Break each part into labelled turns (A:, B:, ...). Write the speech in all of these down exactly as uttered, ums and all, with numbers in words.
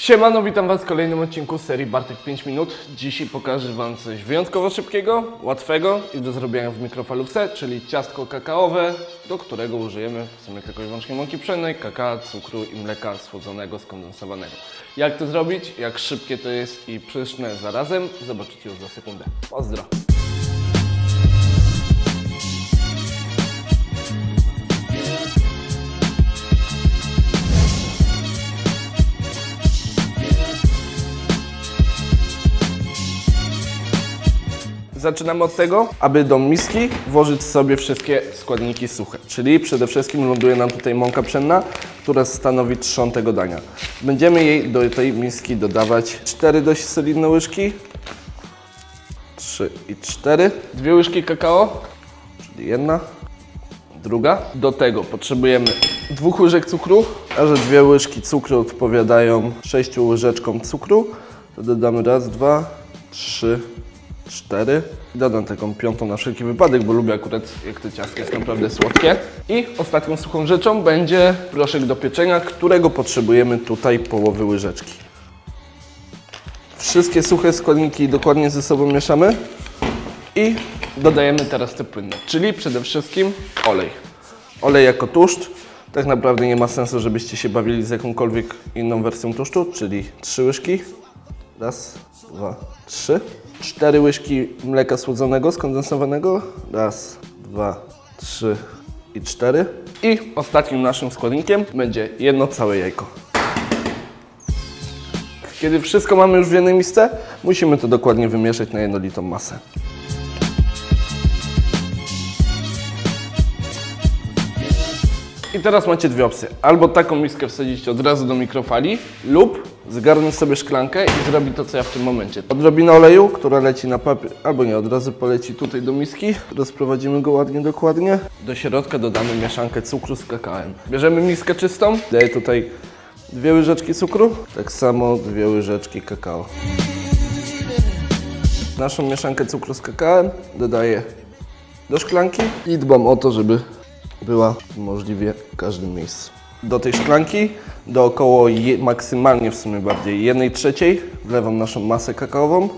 A: Siemano, witam Was w kolejnym odcinku z serii Bartek w pięć minut. Dzisiaj pokażę Wam coś wyjątkowo szybkiego, łatwego i do zrobienia w mikrofalówce, czyli ciastko kakaowe, do którego użyjemy w sumie tylko i wyłącznie mąki pszennej, kakao, cukru i mleka słodzonego, skondensowanego. Jak to zrobić, jak szybkie to jest i pyszne zarazem, zobaczycie już za sekundę. Pozdro! Zaczynamy od tego, aby do miski włożyć sobie wszystkie składniki suche, czyli przede wszystkim ląduje nam tutaj mąka pszenna, która stanowi trzon tego dania. Będziemy jej do tej miski dodawać cztery dość solidne łyżki, trzy i cztery, dwie łyżki kakao, czyli jedna, druga. Do tego potrzebujemy dwóch łyżek cukru, a że dwie łyżki cukru odpowiadają sześciu łyżeczkom cukru, to dodamy raz, dwa, trzy, cztery. Dodam taką piątą na wszelki wypadek, bo lubię akurat, jak to ciastko jest naprawdę słodkie. I ostatnią suchą rzeczą będzie proszek do pieczenia, którego potrzebujemy tutaj połowy łyżeczki. Wszystkie suche składniki dokładnie ze sobą mieszamy i dodajemy teraz te płynne, czyli przede wszystkim olej. Olej jako tłuszcz. Tak naprawdę nie ma sensu, żebyście się bawili z jakąkolwiek inną wersją tłuszczu, czyli trzy łyżki. Raz, dwa, trzy. Cztery łyżki mleka słodzonego, skondensowanego. Raz, dwa, trzy i cztery. I ostatnim naszym składnikiem będzie jedno całe jajko. Kiedy wszystko mamy już w jednej misce, musimy to dokładnie wymieszać na jednolitą masę. I teraz macie dwie opcje. Albo taką miskę wsadzicie od razu do mikrofali, lub zgarnąć sobie szklankę i zrobić to, co ja w tym momencie. Odrobinę oleju, która leci na papier, albo nie, od razu poleci tutaj do miski. Rozprowadzimy go ładnie, dokładnie. Do środka dodamy mieszankę cukru z kakałem. Bierzemy miskę czystą, daję tutaj dwie łyżeczki cukru, tak samo dwie łyżeczki kakao. Naszą mieszankę cukru z kakałem dodaję do szklanki i dbam o to, żeby była możliwie w każdym miejscu. Do tej szklanki, do około je, maksymalnie w sumie bardziej jednej trzeciej wlewam naszą masę kakaową.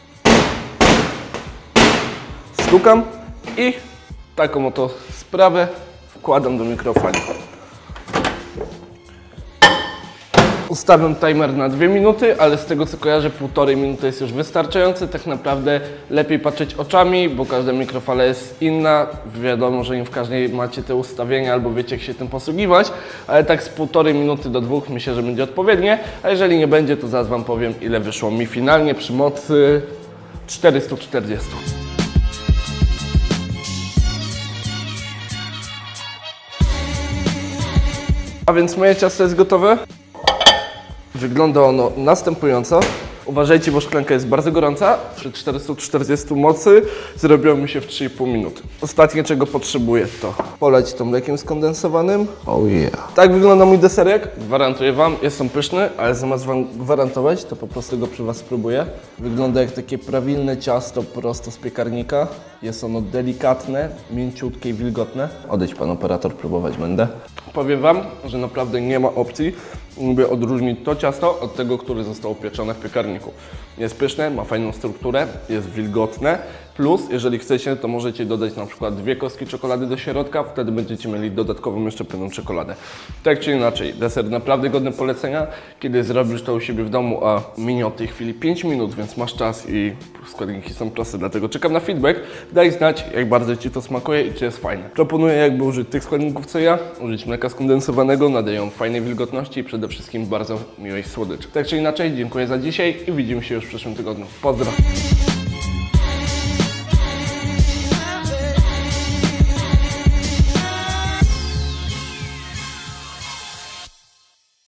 A: Stukam i taką oto sprawę wkładam do mikrofali. Ustawiam timer na dwie minuty, ale z tego co kojarzę, półtorej minuty jest już wystarczający. Tak naprawdę lepiej patrzeć oczami, bo każda mikrofala jest inna. Wiadomo, że im w każdej macie te ustawienia albo wiecie, jak się tym posługiwać, ale tak z półtorej minuty do dwóch myślę, że będzie odpowiednie, a jeżeli nie będzie, to zaraz Wam powiem, ile wyszło mi finalnie przy mocy czterysta czterdzieści. A więc moje ciasto jest gotowe. Wygląda ono następująco. Uważajcie, bo szklanka jest bardzo gorąca. Przy czterysta czterdzieści mocy zrobiło mi się w trzy i pół minuty. Ostatnie, czego potrzebuję, to polać to mlekiem skondensowanym. Oh yeah. Tak wygląda mój deserek. Gwarantuję Wam, jest on pyszny, ale zamiast Wam gwarantować, to po prostu go przy Was spróbuję. Wygląda jak takie prawilne ciasto prosto z piekarnika. Jest ono delikatne, mięciutkie i wilgotne. Odejdź Pan operator, próbować będę. Powiem Wam, że naprawdę nie ma opcji, by odróżnić to ciasto od tego, które zostało pieczone w piekarniku. Jest pyszne, ma fajną strukturę, jest wilgotne, plus jeżeli chcecie, to możecie dodać na przykład dwie kostki czekolady do środka, wtedy będziecie mieli dodatkową jeszcze pełną czekoladę. Tak czy inaczej, deser naprawdę godny polecenia, kiedy zrobisz to u siebie w domu, a minie od tej chwili pięć minut, więc masz czas i składniki są proste, dlatego czekam na feedback. Daj znać, jak bardzo Ci to smakuje i czy jest fajne. Proponuję jakby użyć tych składników co ja, użyć mleka skondensowanego, nadają fajnej wilgotności i przede wszystkim bardzo miłej słodyczy. Tak czy inaczej, dziękuję za dzisiaj i widzimy się już w przyszłym tygodniu. Pozdro!